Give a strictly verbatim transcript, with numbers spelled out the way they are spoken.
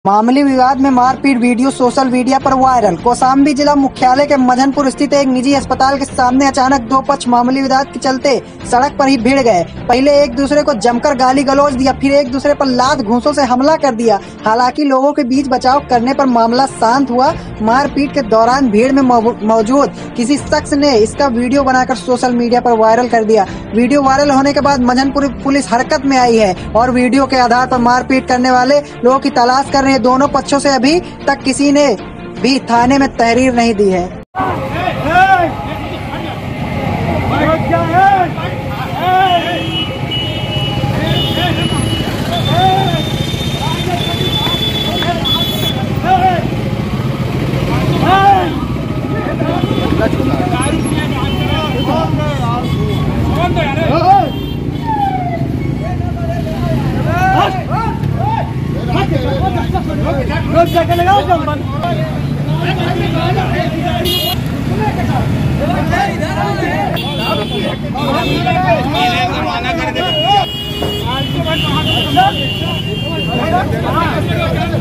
मामूली विवाद में मारपीट वीडियो सोशल मीडिया पर वायरल। कौशाम्बी जिला मुख्यालय के मझनपुर स्थित एक निजी अस्पताल के सामने अचानक दो पक्ष मामूली विवाद के चलते सड़क पर ही भिड़ गए। पहले एक दूसरे को जमकर गाली गलौज दिया, फिर एक दूसरे पर लात घूंसों से हमला कर दिया। हालांकि लोगों के बीच बचाव करने पर मामला शांत हुआ। मारपीट के दौरान भीड़ में मौजूद किसी शख्स ने इसका वीडियो बनाकर सोशल मीडिया पर वायरल कर दिया। वीडियो वायरल होने के बाद मझनपुर पुलिस हरकत में आई है और वीडियो के आधार पर मारपीट करने वाले लोगों की तलाश कर रहे हैं। दोनों पक्षों से अभी तक किसी ने भी थाने में तहरीर नहीं दी है। लगाओ